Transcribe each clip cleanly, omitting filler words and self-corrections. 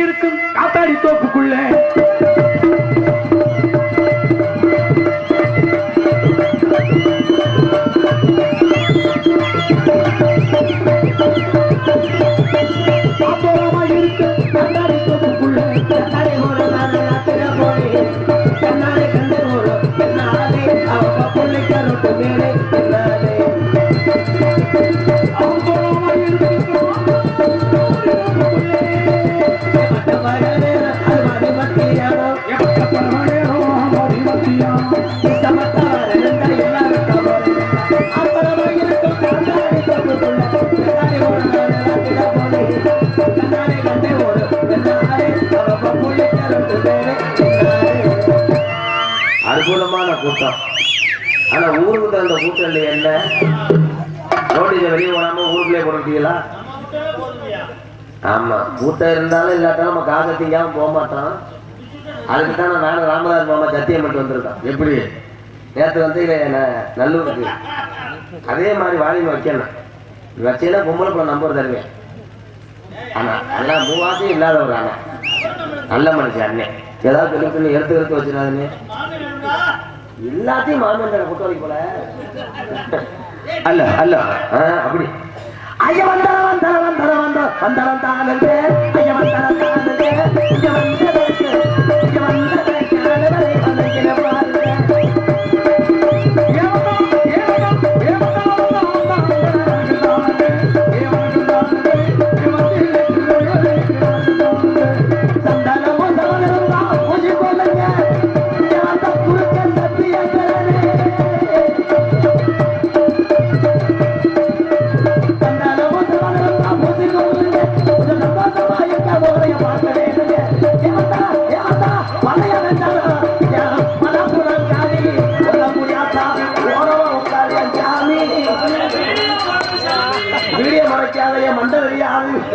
இருக்கும் காத்தாடி தோப்புக்குள்ள அற்புதமான கூட்டம். ஆனா ஊருக்கு அந்த கூட்டம் இல்லையா? என்ன நோட்டீஸை வெளியே போடாம ஊருக்குள்ளே போடுறீங்களா? ஆமா, கூட்டம் இருந்தாலும் இல்லாட்டாலும் நம்ம காசை திங்காம போக மாட்டோம். அதுக்குதான் நானும் ராமதாஸ் மாமா சத்தியம் மட்டும் வந்திருக்கோம். எப்படி நேற்று வந்து நல்லூருக்கு அதே மாதிரி வாலிமை வைக்கணும். வச்சீங்கன்னா பொம்பளை பிள்ளை நம்பர் தருவேன். ஆனா நல்லா மூவாத்தையும் இல்லாதவர். ஆனா நல்ல மனுஷன் அண்ணன். ஏதாவது சொல்லி எடுத்து வச்சிடாதுன்னு எல்லாத்தையும் மாமன் குட்டோலி போல அல்ல அல்ல அப்படி ஐயா வந்த வந்த வந்த வந்த வந்தவன் தானே ஐயா வந்த வீடியோ மறைக்காத மண்டல்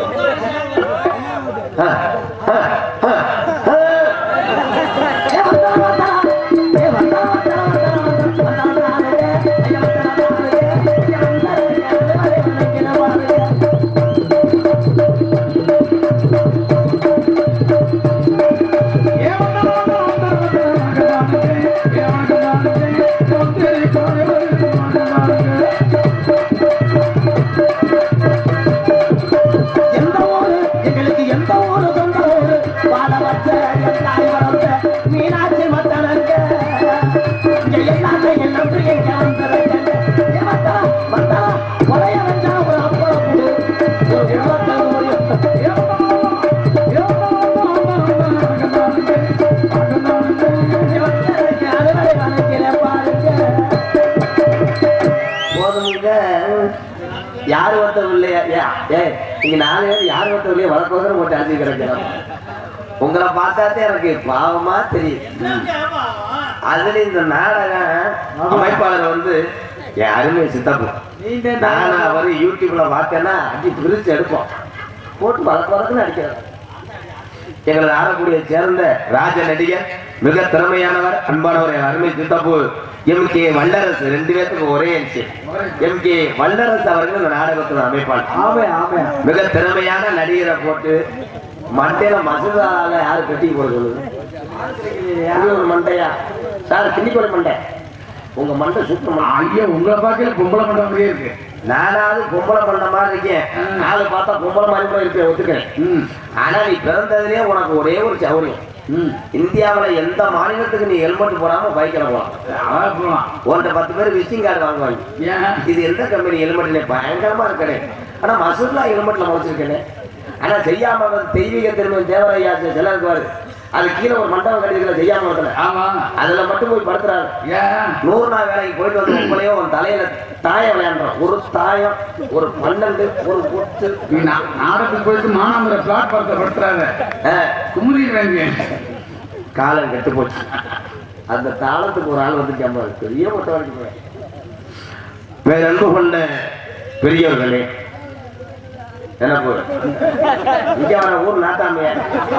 யாரு ஒருத்தர் இல்லையா? நீங்க 4 பேர் யாரு ஒருத்தர் இல்லையா? வழக்கோசரம் போட்டு அடிச்சு கிடக்கிறோம். உங்களை பார்த்தாதே எனக்கு பாவமா தெரியுது. அதுல இந்த நாடக அமைப்பாளர் வந்து என் அருமை சித்தப்பு நானா அவரு யூடியூப்ல பார்த்தேன்னா அடி பிரிச்சு எடுப்போம் போட்டு வழக்கோசரம் அடிக்கிறார். எங்களது ஆரக்கூடிய சேர்ந்த ராஜ நடிகர், மிக திறமையானவர், அன்பானவர் என் அருமை சித்தப்பு எம்.கே. வல்லரசு. 2 பேருக்கு ஒரே விஷயம். எம்.கே. வல்லரசு அவர்கள் இந்த நாடகத்தோட அமைப்பாளர். மிக திறமையான நடிகரை போட்டு மண்டையில மசூதால யாரு கட்டி போட சொல்லுது? ஒரு மண்டையா சார்? கிண்டிக்கோட மண்டை. உங்க மண்டை சுத்தம். ஐயா உங்களை பார்க்கல பொம்பளை மண்டை மாதிரியே இருக்கு. நானாவது பொம்பளை மண்டை மாதிரி இருக்கேன். நாலு பார்த்தா பொம்பளை மாதிரி கூட இருப்பேன், ஒத்துக்கிறேன். ஆனா நீ பிறந்ததுலயே உனக்கு ஒரே ஒரு சௌரியம். இந்தியாவில எந்த மாநிலத்துக்கு நீ ஹெல்மெட் போடாம பைக்ல போலாம். உன்கிட்ட 10 பேர் விசிட்டிங் கார்டு வாங்குவாங்க. இது எந்த கம்பெனி ஹெல்மெட்ல பயங்கரமா இருக்கேன். ஆனா மசூதா ஹெல்மெட்ல முடிச்சிருக்கேன். ஆனா செய்யாம தெய்வீக திரும்ப தேவரையா சில இருக்குவாரு. அது கீழே ஒரு மண்டபம் கட்டிருக்கல செய்யாம அதுல மட்டும் போய் படுத்துறாரு. 100 நாள் வேலைக்கு போயிட்டு வந்து உங்களையும் உன் தலையில தாயம் விளையாடுறோம். ஒரு தாயம், ஒரு 12, ஒரு பொட்டு. நாடத்துக்கு போயிட்டு மானாமர பிளாட்பாரத்தை படுத்துறாங்க. குமுறிடுறாங்க. காலம் கெட்டு போச்சு. அந்த தாளத்துக்கு ஒரு ஆள் வந்து கேம்பாரு. பெரிய மொட்டை வரைக்கும் போய் வேற அன்பு கொண்ட பெரியவர்களே, என்ன போற இங்க வர ஊர் நாட்டாமையா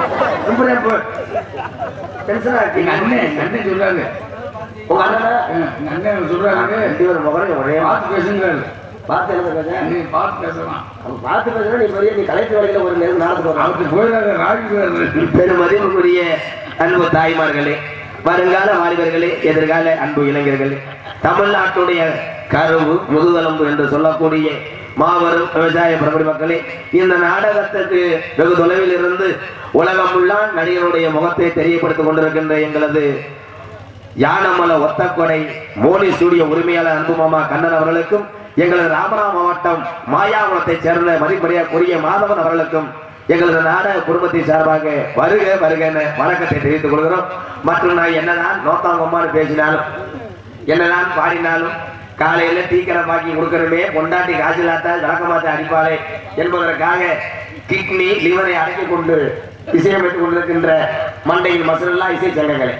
அண்ணன் சொல்றாங்க. உங்க அண்ணன் சொல்றாங்க 2 பேரும் முகரையும் ஒரே பார்த்து பேசுங்கிறாரு. பார்த்து என்ன பேச நீ பார்த்து பேசலாம். அவன் பார்த்து பேசுனா நீ பெரிய நீ கலைப்பு வேலையில ஒரு நேரம் நாடத்துக்கு அவருக்கு போயிடாத ராஜி பெருமதிப்புக்குரிய அன்பு தாய்மார்களே, வருங்கால வாலிபர்களே, எதிர்கால அன்பு இளைஞர்களே, தமிழ்நாட்டுடைய கருவு முதுகெலும்பு என்று சொல்லக்கூடிய மாபெரும் விவசாய பிரபல மக்களே, இந்த நாடகத்துக்கு வெகு தொலைவில் இருந்து உலகம் உள்ள நடிகருடைய முகத்தை தெரியப்படுத்திக் கொண்டிருக்கின்ற எங்களது யானமல ஒத்தக்கொடை மோனி ஸ்டுடியோ உரிமையாளர் அன்பு மாமா கண்ணன் அவர்களுக்கும், எங்களது ராமநாதபுரம் மாவட்டம் மாயாகுளத்தை சேர்ந்த மதிப்படியாக்குரிய மாதவன் அவர்களுக்கும் எங்களது நாடக குடும்பத்தின் சார்பாக வருக வருக என வணக்கத்தை தெரிவித்துக் கொள்கிறோம். மற்றும் நான் என்னதான் நோத்தாங்கம்மான்னு பேசினாலும் என்னதான் பாடினாலும் காலையில டீக்கரை பாக்கி கொடுக்கணுமே, கொண்டாட்டி காசிலாத்தா விளக்கமாத்த அடிப்பாளே என்பதற்காக கிட்னி லிவரை அடக்கிக் கொண்டு இசையமைத்துக் கொண்டிருக்கின்ற மண்டையில் மசலா இசை சங்கங்களே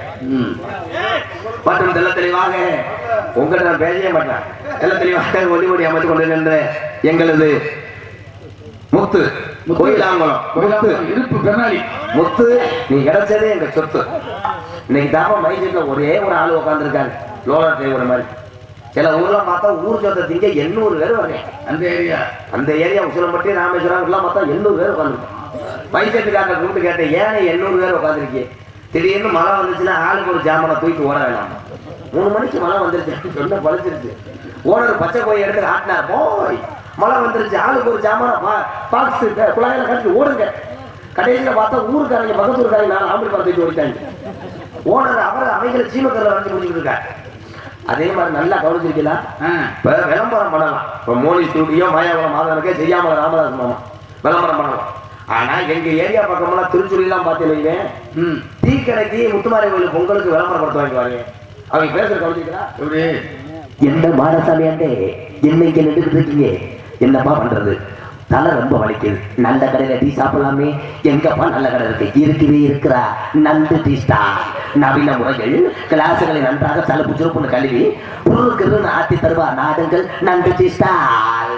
மற்றும் தெல்ல தெளிவாக உங்கள்கிட்ட நான் பேசவே மாட்டேன், தெல்ல தெளிவாக ஒளிமொழி அமைத்துக் கொண்டிருக்கின்ற எங்களது முத்து கோயிலாங்குளம் முத்து இருப்பு பெண்ணாளி முத்து, நீ கிடைச்சதே எங்க சொத்து. இன்னைக்கு தாப்பா மைசூர்ல ஒரே ஒரு ஆளு உட்காந்துருக்காங்க லோலர் டிரைவர் மாதிரி. சில ஊர்ல பார்த்தா ஊர் சொத்தை திங்க 800 பேர் வரேன். அந்த ஏரியா உசிலம்பட்டி ராமேஸ்வரம் எல்லாம் பார்த்தா 800 பேர் உட்காந்துருக்கேன். மைசூர்காரங்க கூப்பிட்டு கேட்டேன், ஏன் 800 பேர் உட்காந்துருக்கீங்க? திடீர்னு மழை வந்துச்சுன்னா ஆளுக்கு ஒரு ஜாமனை தூக்கி ஓட வேணாம். 3 மணிக்கு மழை வந்துருச்சு, சொன்ன பழிச்சிருச்சு. ஓனர் பச்சை போய் எடுத்து ஆட்டினார், போய் மழை வந்துருச்சு, ஆளுக்கு ஒரு ஜாமான பாக்ஸ் குழாயில கட்டி ஓடுங்க. கடைசியில பார்த்தா ஊருக்காரங்க பக்கத்தூருக்காரங்க 4 ஆம்பளை படத்துக்கு ஓடிட்டாங்க. ஓனர் அவர் அவைகளை சீமக்கல்ல வரைஞ்சு முடிச்சுட்டு இருக்காரு. அதே மாதிரி நல்லா கவனிச்சிருக்கலாம். விளம்பரம் பண்ணலாம். இப்ப மோனி ஸ்டுடியோ மாயாவரம் மாதவனுக்கே செய்யாம ராமதாஸ் மாமா விளம்பரம் பண்ணலாம். ஆனா எங்க ஏரியா பக்கம்லாம் திருச்சுழி எல்லாம் பாத்தீங்க, டீ கடைக்கு முத்துமாரி கோயில் பொங்கலுக்கு விளம்பரப்படுத்த வாங்குவாங்க. அவங்க பேசுற கவனிச்சிருக்கா? என்ன மாடசாமியாண்டே என்னைக்கு நின்றுட்டு இருக்கீங்க, என்னப்பா பண்றது, தலை ரொம்ப வலிக்குது, நல்ல கடையில டீ சாப்பிடலாமே, எங்கப்பா நல்ல கடை இருக்கு, இருக்கவே இருக்கிறா நண்டு டீ ஸ்டார், நவீன முறைகள் கிளாஸுகளை நன்றாக தலை சுருப்புன்னு கழுவி புருக்குன்னு ஆட்டி தருவா நாடுங்கள் நண்டு டீ ஸ்டார்.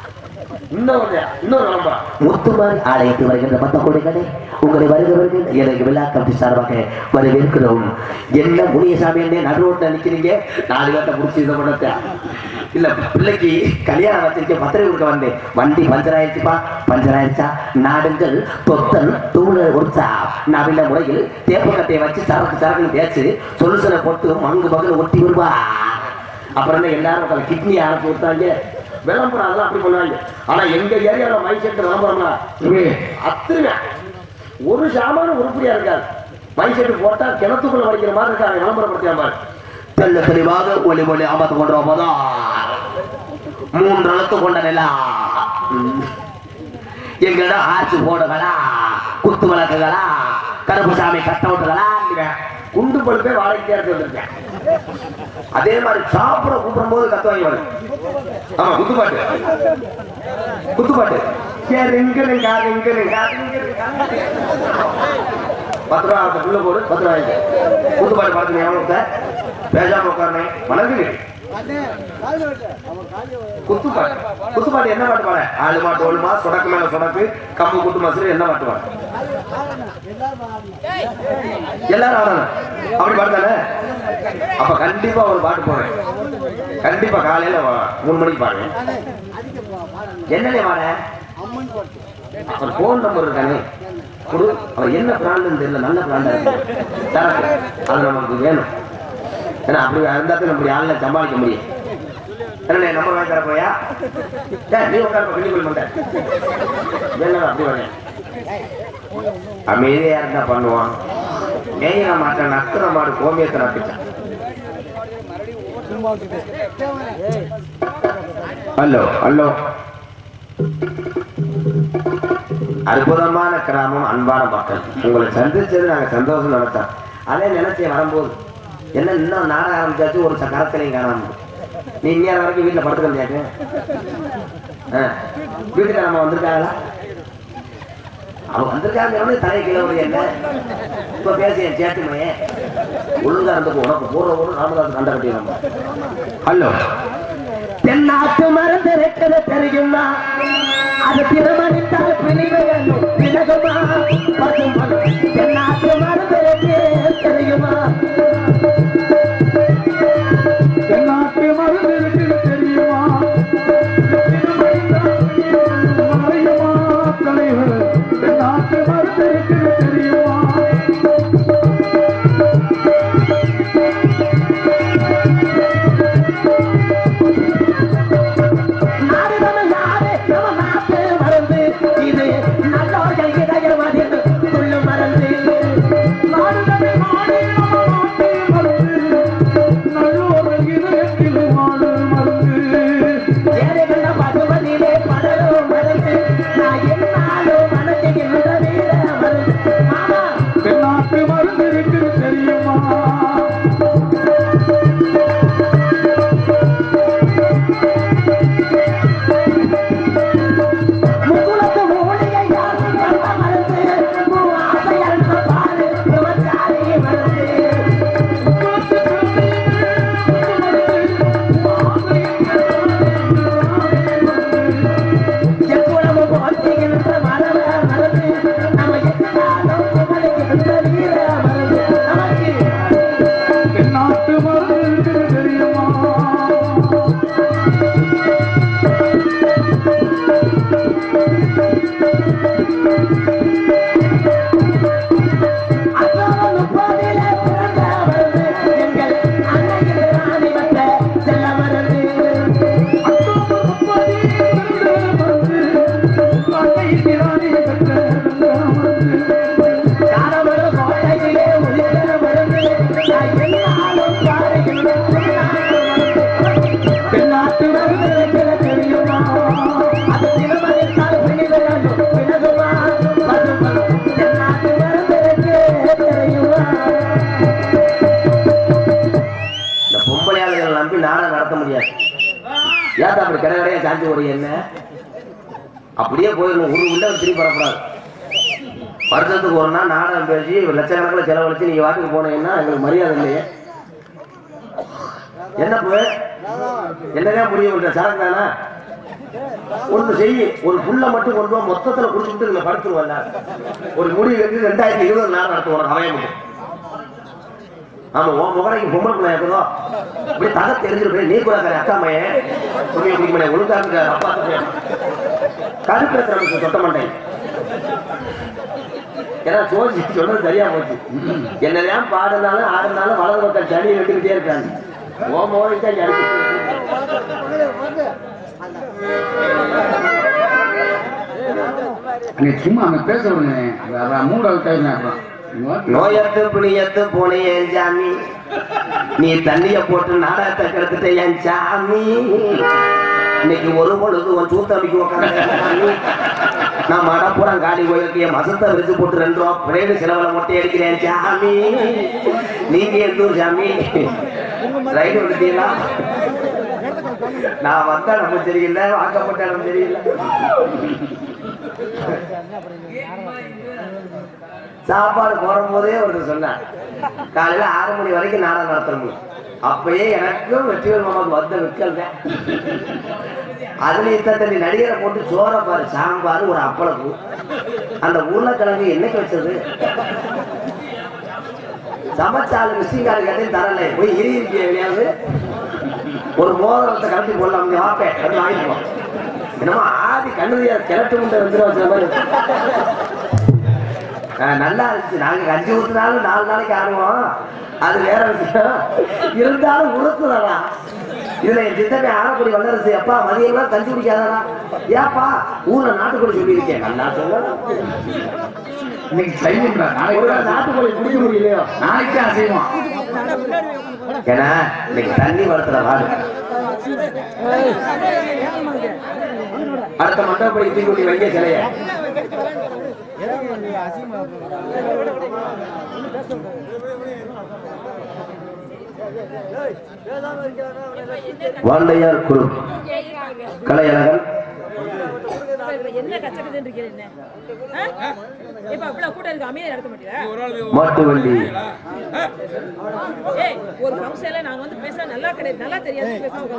முத்துமாரி ஆலயத்தில் வருகின்ற 10 கோடி கடை உங்களை வருகிறவர்கள் எனக்கு விழா கமிட்டி சார்பாக வரவேற்கிறோம். என்ன முனியசாமி என்ன நடு ரோட்ல நிக்கிறீங்க, 4 பேர்த்த முடிச்சு இதை பண்ண இல்ல, பிள்ளைக்கு கல்யாணம் வச்சிருக்க பத்திரை கொடுக்க வந்தேன், வண்டி பஞ்சர் ஆயிடுச்சுப்பா, பஞ்சர் ஆயிடுச்சா, நாடுங்கள் தொத்தல் தூண ஒடிச்சா நவீன முறையில் தேப்பு கட்டையை வச்சு சரக்குன்னு தேய்ச்சு சொல்லுசனை போட்டு மங்கு பகல் ஒட்டி வருவா. அப்புறம் எல்லாரும் கிட்னி அரைச்சி விட்டாங்க. விளம்பரம் அதெல்லாம் அப்படி பண்ணுவாங்க. ஆனா எங்க ஏரியாவில மைசெட் விளம்பரம்னா அத்துங்க ஒரு சாமான உருப்படியா இருக்காது. மைசெட் போட்டா கிணத்துக்குள்ள வடிக்கிற மாதிரி இருக்காங்க. விளம்பரப்படுத்தியா மாதிரி தெல்ல தெளிவாக ஒளி ஒளி அமர்த்து கொண்டு போதா 3 எழுத்து கொண்ட நிலா எங்கட ஆச்சு போடுகளா, குத்து விளக்குகளா, கருப்புசாமி கட்டவுட்டுகளா, குண்டு பழுப்பே வாடகைக்கு எடுத்து வந்திருக்கேன். அதே மாதிரி சாப்பிட கூப்பிடும் போது கத்துவாங்க வரும். ஆமா, குத்துப்பாட்டு குத்துப்பாட்டு 10 ரூபா உள்ள போடு, 10 ரூபாய்க்கு குத்துப்பாட்டு பார்த்து ஞாபகத்தை பேசாம உட்காரணே மனது. குத்துப்பாட்டு குத்துப்பாட்டு என்ன பாட்டு பாட, ஆளு மாட்டு ஓடுமா, சொடக்கு மேல சொடக்கு, கம்பு குத்து மசூரி என்ன பாட்டு பாட, எல்லாரும் ஆடணும் அப்படி பாடுதானே. அப்ப கண்டிப்பா ஒரு பாட்டு போடுறேன், கண்டிப்பா காலையில 3 மணிக்கு பாடுறேன். என்னன்னே பாட, அவர் போன் நம்பர் இருக்கானே கொடு, அவர் என்ன பிராண்டுன்னு தெரியல, நல்ல பிராண்டா இருக்கு தரக்கு, அது நமக்கு வேணும். ஏன்னா அப்படி இருந்தா நம்ம ஆள்ல சமாளிக்க முடியும். என்ன நம்பர் வாங்கி தரப்போயா, நீ உட்கார கண்டிப்பா மாட்டேன் வேணும். அப்படி வரேன் அமைதியா இருந்தா பண்ணுவான். மேயின மாட்டேன் நத்துற மாடு கோமியத்தை நட்டுச்சான். ஹலோ ஹலோ, அற்புதமான கிராமம், அன்பான மக்கள், உங்களை சந்திச்சது நாங்க சந்தோஷம் நினைச்சோம். அதே நினைச்சேன் வரும்போது என்ன இன்னும் நாடகம் ஆரம்பிச்சாச்சு, ஒரு கரத்திலையும் காணாம. நீ இங்கே வரைக்கும் வீட்டுல படுத்துக்க முடியாது. வீட்டுக்காரம்மா வந்திருக்காங்களா? அவங்க வந்திருக்காங்க தலையை கிளம்பு. என்ன இப்ப பேசியேன் சேட்டுமையே ஒழுங்கா இருந்து உனக்கு போடுற ஒரு ராமதாஸ் கண்ட கட்டி நம்ம. ஹலோ, தென்னாட்டு மருந்து ரெட்டது தெரியுமா, அது திருமணித்தால் பிணிவகுமா, தென்னாட்டு மருந்து தெரியுமா, தென்னாட்டு மருந்து தெரியுமா, அப்படியே போயிடணும். ஒரு உள்ள திரும்பி வரக்கூடாது. வருஷத்துக்கு ஒரு நாள் நாடகம் பேசி லட்சக்கணக்கில் செலவழிச்சு நீங்க வாட்டுக்கு போனீங்கன்னா எங்களுக்கு மரியாதை இல்லையே. என்ன போய் என்னதான் முடியும் சரக்கு தானே ஒன்று செய்ய. ஒரு புள்ள மட்டும் கொண்டு போய் மொத்தத்துல குடிச்சுட்டு நீங்க படுத்துருவாங்க. ஒரு முடிவு கட்டி 2020 நாள் நடத்துவோம் அவைய முடியும். ஆமா உன் முகரைக்கு பொம்பளை பிள்ளை இருக்குதோ இப்படி தகை தெரிஞ்சிட்டு போய் நீ கூட அக்கா மையன் துணியை குடிக்க முடியாது ஒழுங்கா இருக்க அப்பா கருப்பு தொட்ட மாட்டேன். ஏன்னா சோசி சொன்னது சரியா போச்சு. என்னதான் பாடுனாலும் ஆடுனாலும் வலது பக்கம் சளி வெட்டுக்கிட்டே இருக்காங்க. ஓ மோடிச்சா சளி சும்மா அவன் பேசுறேன். மூணாவது நோயத்து புளியத்து போன என் சாமி நீ தண்ணிய போட்டு நாடகத்தை கெடுத்துட்ட என் சாமி. இன்னைக்கு ஒரு பொழுது உன் சூத்தமிக்கு உட்காந்து நான் மடப்புறம் காடி போயிருக்க மசத்தை விரிச்சு போட்டு 2 ரூபா பிரேடு செலவுல மொட்டை அடிக்கிறேன் சாமி. நீங்க எந்தூர் சாமி ரைடு விடுத்தீங்களா? நான் வந்தா நம்ம தெரியல வாக்கப்பட்ட நம்ம தெரியல. சாப்பாடு போடும் போதே ஒருத்தர் சொன்னார் காலையில 6 மணி வரைக்கும் நாடகம் நடத்தணும். அப்பயே எனக்கும் வெற்றிவேல் மாமாவுக்கு வந்த விக்கல் தான். அதுல இத்தனை நடிகரை போட்டு சோற பாரு சாம்பார் ஒரு அப்பளப்பு அந்த உருளைக்கிழங்கு என்னைக்கு வச்சது சமைச்சாலு மிஸ்டிங்காரு கேட்டையும் தரல போய் இருக்கிய வெளியாவது ஒரு மோதிரத்தை கலட்டி போடலாம் வாப்பேன் வாங்கிப்போம். என்னமோ ஆதி கண்ணுதியா கிளட்டு முண்டை வந்து வச்ச மாதிரி நல்லா இருந்துச்சு. நாங்க கஞ்சி ஊத்துனாலும் 4 நாளைக்கு ஆடுவோம். அது வேற விஷயம். இருந்தாலும் உறுத்துதா இதுல என் சித்தனை ஆரக்குடி வல்லரசு அப்பா மதியம் கஞ்சி குடிக்காதா ஏப்பா ஊர்ல நாட்டுக்கோழி சொல்லி இருக்கேன். நல்லா சொல்ல இன்னைக்கு செய்யுங்களா நாட்டுக்கோழி குடிக்க முடியலையோ நாளைக்கு அசைவோம். ஏன்னா இன்னைக்கு தண்ணி வளர்த்துற வாடு அடுத்த மண்டபப்படி தூக்கி வைக்க சிலைய வாண்டையார் குழு கலையழகன் மாட்டு வண்டி ஒரு ஃபங்க்ஷன்ல நாங்க வந்து பேச நல்லா கிடையாது நல்லா தெரியாது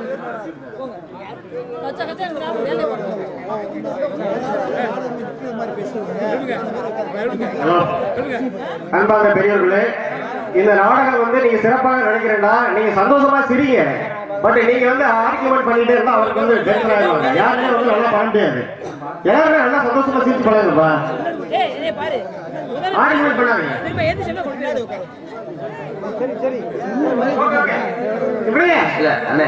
அன்பான பெரியவர்களே, இந்த நாடகம் வந்து நீங்க சிறப்பாக நினைக்கிறேன்னா நீங்க சந்தோஷமா சிரிங்க. பட் நீங்க வந்து ஆர்கியூமெண்ட் பண்ணிட்டே இருந்தா அவருக்கு வந்து டென்ஷன் ஆயிடுவாங்க. யாருமே வந்து நல்லா பண்ண முடியாது. எல்லாருமே நல்லா சந்தோஷமா சிரிச்சு பழகுங்கப்பா. ஆர்கியூமெண்ட் பண்ணாதீங்க. சரி சரி இப்படியே இல்ல அண்ணே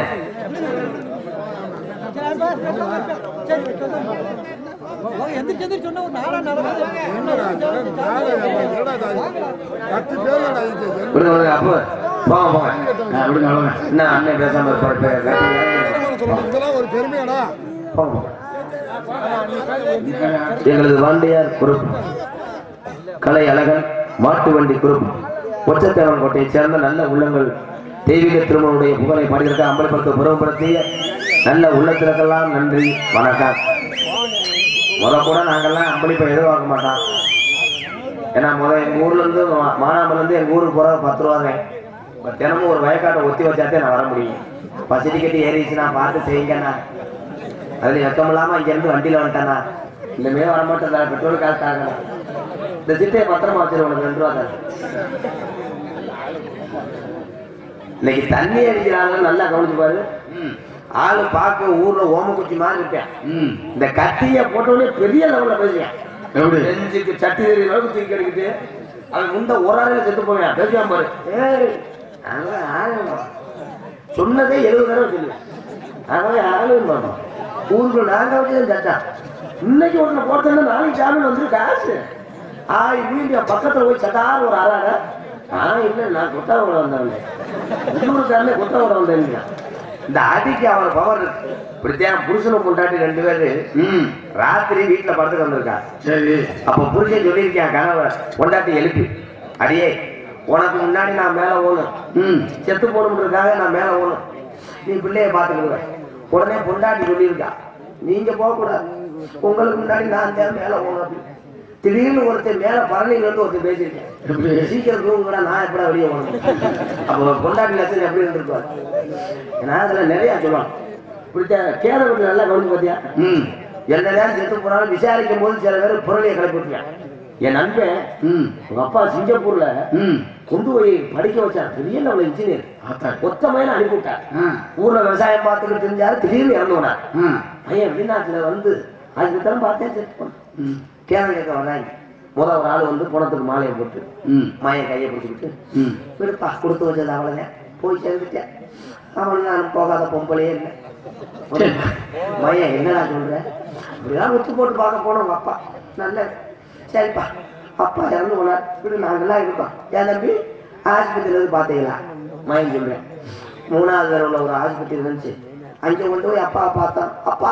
எங்களது வாண்டையார் குரூப் கலை அழகன் மாட்டு வண்டி குரூப் ஒச்சத்தேவன் கோட்டையை சேர்ந்த நல்ல உள்ளங்கள் தெய்வீக திருமணனுடைய புகழை பாடியிருக்க அம்பலப்படுத்த புறப்படுத்திய நல்ல உள்ளத்திற்கெல்லாம் நன்றி வணக்கம். கூட நாங்கெல்லாம் அம்பளிப்பை எதிர்பார்க்க மாட்டோம். ஏன்னா எங்க ஊர்ல இருந்து மானாமல இருந்து எங்க ஊருக்கு போற 10 ரூபாங்க. தினமும் ஒரு வயக்காட்டை ஒத்தி வச்சாத்தே நான் வர முடியும். பசிட்டி கட்டி ஏறிச்சுன்னா பார்த்து செய்யுங்கண்ணா. அதுல வெக்கம் இல்லாம இங்க இருந்து வண்டியில வந்துட்டேண்ணா இனிமே வரமாட்டேன் பெட்ரோல் காசு ஆகணும். இந்த சிட்டையை பத்திரமா வச்சிருவோம் உனக்கு 2 ரூபா தான். இன்னைக்கு தண்ணி அடிக்கிறாங்க நல்லா கவனிச்சு பாரு. ஆளு பார்க்க ஊர்ல ஓமக்குச்சி மாதிரி இருக்கேன். இந்த கத்திய போட்டோடனே பெரிய லெவல்ல பேசுவேன். எப்படி? நெஞ்சுக்கு சட்டி தெரிய அளவுக்கு தூக்கி கிடைக்கிட்டு அவன் முந்த ஒரு ஆளுல செத்து போவேன் பேசுவான் பாரு. சொன்னதே 70 தடவை சொல்லுவேன். அதனால ஆளும் பார்ப்போம் ஊருக்குள்ள நாங்க வச்சு சட்டா இன்னைக்கு ஒண்ணு போட்டோம்னா நாளைக்கு ஜாமீன் வந்து காசு வீட்டு பக்கத்துல போய் சட்டாரு ஒரு ஆளாக இல்ல நான் கொட்டாவோட வந்தவன் உள்ளூருக்காரனே கொட்டாவோட வந்தேன். இந்த அடிக்கு அவர் பவர் இருக்கு. இப்படித்தான் புருஷனும் கொண்டாட்டி 2 பேரு ராத்திரி வீட்டுல படத்துக்கு வந்திருக்கா. சரி. அப்ப புருஷன் சொல்லியிருக்கேன் கணவர் கொண்டாட்டி எழுப்பி அடியே உனக்கு முன்னாடி நான் மேல ஓணும் செத்து போகணுன்றதுக்காக நான் மேல ஓணும் நீ பிள்ளைய பாத்துக்கிடுவ. உடனே பொண்டாட்டி சொல்லியிருக்கா நீங்க போக கூடாது உங்களுக்கு முன்னாடி நான் மேல ஓணும் அப்படின்னு. திடீர்னு ஒருத்தர் மேல பழனியில இருந்து ஒருத்தர் பேசியிருக்கேன் சீக்கிரம் தூங்க கூட நான் எப்படா வெளியே ஓணும். அப்போ பொண்டாட்டி லட்சம் எப்படி இருந்திருப்பாரு. ஏன்னா அதுல நிறைய சொல்லுவாங்க. இப்படித்த கேர வீட்டு நல்லா கவனிச்சு பாத்தியா எல்லா நேரம் செத்து போனாலும் விசாரிக்கும் போது சில பேர் பொருளையை கிளப்பி விட்டுருக்கேன். என் நண்பன் உங்க அப்பா சிங்கப்பூர்ல கொண்டு போய் படிக்க வச்சான். பெரிய லெவல் இன்ஜினியர் மொத்தமையில அனுப்பிவிட்டார். ஊர்ல விவசாயம் பார்த்துட்டு தெரிஞ்சாரு. திடீர்னு இறந்து போனார். பையன் வெளிநாட்டுல வந்து அதுக்கு தரம் பார்த்தேன் செத்து போனேன். கேள்வி கேட்க வர்றாங்க. முதல் ஒரு ஆள் வந்து பணத்துக்கு மாலையை போட்டு மாயன் கையை பிடிச்சிக்கிட்டு விடுப்பா கொடுத்து வச்சது அவ்வளவுதான் போய் சேர்ந்துட்டேன். அவன் நான் போகாத பொம்பளையே இல்லை. மையன் என்னடா சொல்ற இப்படிதான் விட்டு போட்டு பார்க்க போனோம். அப்பா நல்ல சரிப்பா அப்பா இறந்து போனார் இப்படி நாங்கெல்லாம் இருக்கோம். என் தம்பி ஆஸ்பத்திரியில இருந்து பாத்தீங்களா மயன் சொல்றேன். 3வது தடவை ஒரு ஆஸ்பத்திரி இருந்துச்சு. அங்க கொண்டு போய் அப்பா பார்த்தோம். அப்பா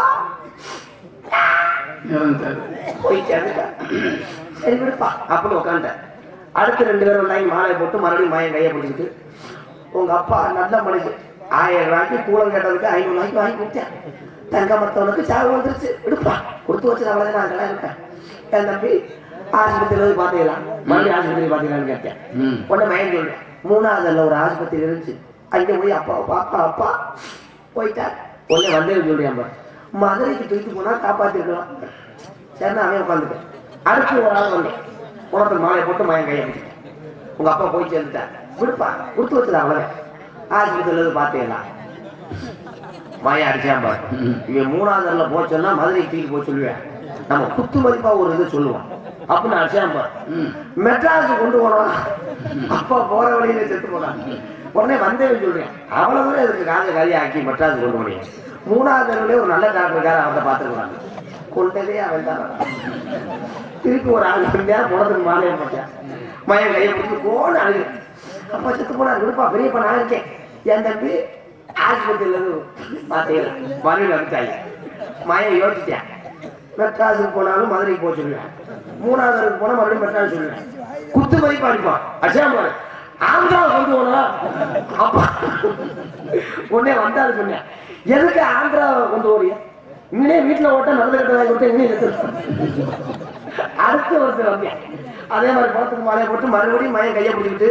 போய் சேர்ந்துட்டா. சரி விடுப்பா அப்படின்னு உட்காந்துட்டேன். அடுத்து 2 பேரும் வந்தாங்க. மாலையை போட்டு மறுபடியும் மயன் கையை பிடிச்சிட்டு உங்க அப்பா நல்ல மனுஷன் 1000 ரூபாய்க்கு கூலம் கேட்டதுக்கு 500 ரூபாய்க்கு வாங்கி கொடுத்தேன். தங்க மத்தவனுக்கு சாவு வந்துருச்சு விடுப்பா கொடுத்து வச்சு அவ்வளவுதான் நான் நல்லா இருக்கேன். என் தம்பி ஆஸ்பத்திரியில பாத்தீங்களா மறுபடியும் ஆஸ்பத்திரி பாத்தீங்களான்னு கேட்டேன். உடனே மயன் சொல்றேன். 3வது ஒரு ஆஸ்பத்திரி இருந்துச்சு. அங்கே போய் அப்பாவை பாப்பா அப்பா போயிட்டார். உடனே வந்தே சொல்றேன் மதுரைக்கு தூக்கிட்டு போனா காப்பாத்திருக்கலாம். சரி அவன் உட்காந்துட்டேன். அடுத்து ஒரு ஆள் வந்தேன். உனக்கு மாலையை போட்டு மயன் கையை பிடிச்சிட்டேன். உங்க அப்பா போய் சேர்ந்துட்டார் விடுப்பா கொடுத்து வச்சது அவ்வளவு ஆஸ்பத்திரியில பாத்தீங்களா மாயா அடிச்சான் பாரு. இவன் 3வது போச்சோன்னா மதுரைக்கு தூக்கி போய் சொல்லுவேன். நம்ம குத்து மதிப்பா ஒரு இது சொல்லுவோம் அப்படின்னு அடிச்சான் பாரு. மெட்ராஸ் கொண்டு போனோம். அப்பா போற வழியில செத்து போனாங்க. உடனே வந்தே சொல்றேன் அவ்வளவு தூரம் இதுக்கு காலியை ஆக்கி மெட்ராஸ் கொண்டு போனீங்க. 3வது ஒரு நல்ல டாக்டருக்கார அவன் பார்த்துக்கிறாங்க. கொண்டதே அவன் தான். திருப்பி ஒரு ஆள் போனதுக்கு மாலையை போட்டேன். மயன் கையை பிடிச்சி போன அழுகு. அப்பா செத்து போனா விடுப்பா பெரியப்பா நான் இருக்கேன். என் தம்பி ஆஸ்பத்திரியில இருந்து பாத்தீங்களா மறுபடியும் வந்துட்டாங்க. மயன் யோசிச்சேன். மெட்ராஸுக்கு போனாலும் மதுரைக்கு போக சொல்லுவேன். 3வது போனா மறுபடியும் மெட்ராஸ் சொல்லுவேன். குத்து மதிப்பு அடிப்பான் அடிச்சாம ஆந்திரா கொண்டு போனா அப்பா உடனே வந்தாலும் சொன்னேன் எதுக்கு ஆந்திராவை கொண்டு ஓடிய இன்னே வீட்டுல ஓட்ட நடந்து கட்ட வாங்கி கொடுத்த இன்னும் அடுத்த வருஷம் வந்தேன். அதே மாதிரி பணத்துக்கு மாலையை போட்டு மறுபடியும் மயன் கையை பிடிச்சிக்கிட்டு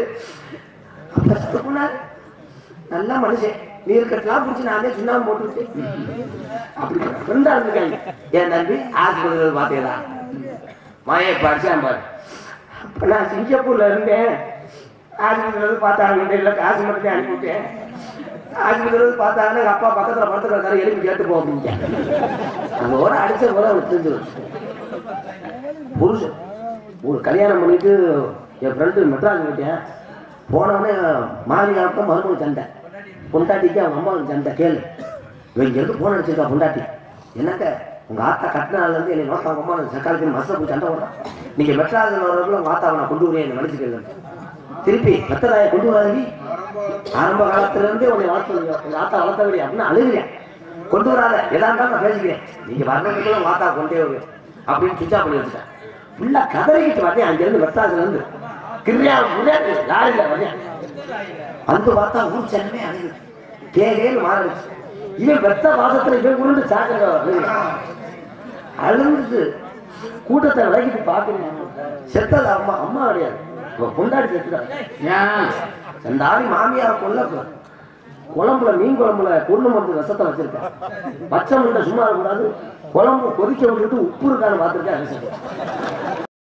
நல்ல மனுஷன் நீர் கட்டலாம் பிடிச்சி நானே சுண்ணாம்பு போட்டு அப்படி ஃப்ரெண்டா இருந்திருக்காங்க. என் நம்பி ஆஸ்பத்திரியில் பாத்தீங்களா மாயை படிச்சான் பாரு. அப்ப நான் சிங்கப்பூர்ல இருந்தேன். ஆஸ்பத்திரியில இருந்து பார்த்தாங்க இல்லை காசு மட்டும் அனுப்பிவிட்டேன். ஆஸ்பத்திரியில இருந்து பார்த்தாங்கன்னா எங்க அப்பா பக்கத்துல படுத்துக்கிறாரு எழுப்பி கேட்டு போ அப்படின்னு அதோட அடிச்ச போல அவர் தெரிஞ்சு புருஷன் ஒரு கல்யாணம் பண்ணிட்டு என் ஃப்ரெண்டு மெட்ராஸ் விட்டேன். போனவனே மாமியாவுக்கும் மருமக சண்டை. பொண்டாட்டிக்கு அவங்க அம்மாவுக்கு சண்டை. கேளு இங்க இருந்து போன் அடிச்சிருக்கா பொண்டாட்டி. என்னங்க உங்க ஆத்தா கட்டினால இருந்து என்னை நோக்க அவங்க அம்மா சக்காலத்துக்கு மசல போய் சண்டை போடுறான். நீங்க மெட்ராஸ் வரவங்களும் உங்க ஆத்தாவை நான் கொண்டு வரேன் என்னை மன்னிச்சுக்கிறேன். திருப்பி மெத்ததாயை கொண்டு வராதி ஆரம்ப காலத்துல இருந்தே உன்னை வளர்த்து உங்க ஆத்தா வளர்த்த விட அப்படின்னு அழுகிறேன். கொண்டு வராத எதா இருந்தாலும் நான் பேசிக்கிறேன். நீங்க வரணுக்குள்ள உங்க ஆத்தா கொண்டே வருவேன் அப்படின்னு சுவிட்ச் ஆஃப் பண்ணி வச்சுட்டேன். ஃபுல்லா கதறிக்கிட்டு வரேன். அங்கிருந்து மெட்ராஸ்ல இருந்து கிரியா முடியாது லாரியில வரேன். வந்து பார்த்தா ஊர் சென்னமே அழுகு கேன்னு மாறிடுச்சு. இவன் வெத்த வாசத்துல இவன் உருண்டு சாக்கிற அழுந்து கூட்டத்தை விலகிட்டு பாக்குறேன். செத்தது அம்மா அம்மா கிடையாது பொண்டாடி செத்துட்டான். அந்த ஆளி மாமியார கொல்ல குழம்புல மீன் குழம்புல கொண்டு மருந்து ரசத்தை வச்சிருக்கேன். பச்சை முண்டை சும்மா இருக்கக்கூடாது. குழம்பு கொதிக்க விட்டுட்டு உப்பு இருக்கான்னு பார்த்துருக்கேன்.